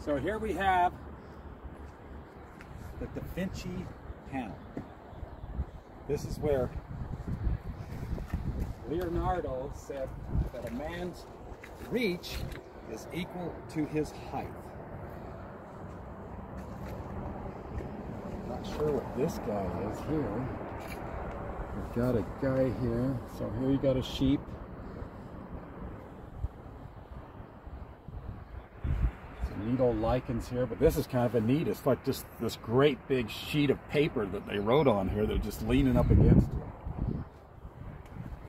So here we have the Da Vinci panel. This is where Leonardo said that a man's reach is equal to his height. Not sure what this guy is here. We've got a guy here. So here you got a sheep. Some neat old lichens here, but this is kind of a neat. It's like just this great big sheet of paper that they wrote on here. They're just leaning up against it.